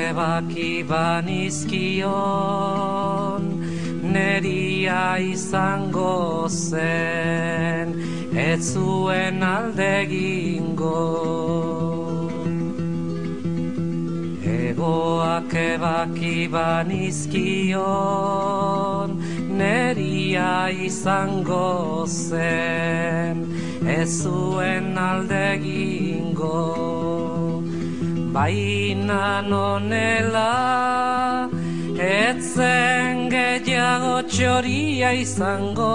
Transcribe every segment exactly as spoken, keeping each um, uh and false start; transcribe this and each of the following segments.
ebaki banizkion, neria izango zen, ez zuen alde egingo. Egoak ebaki banizkion, neria izango zen, ez zuen alde egingo. Baina nonela, ez zen gehiago txoria izango.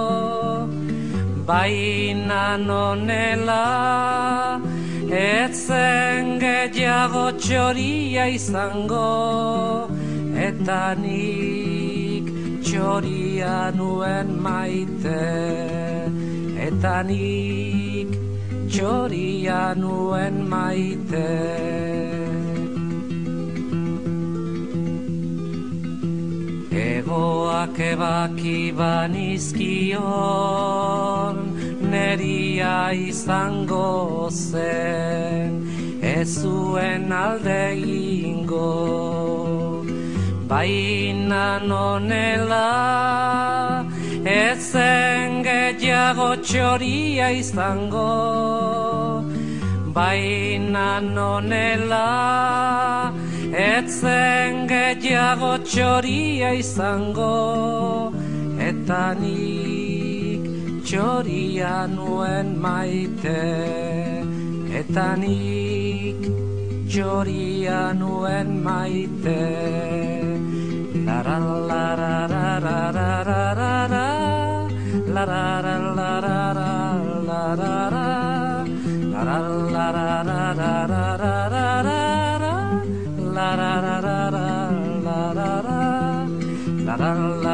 Baina nonela, ez zen gehiago txoria izango. Eta nik txoria nuen maite, eta nik txoria nuen maite. Egoak ebaki banizkion, neria izango zen, ez zuen alde egingo. Baina nonela, ez zen gehiago txoria izango. Baina nonela, ez zen gehiago txoria izango. Eta nik txoria nuen maite, eta nik txoria nuen maite. La la la la la la la la la la la la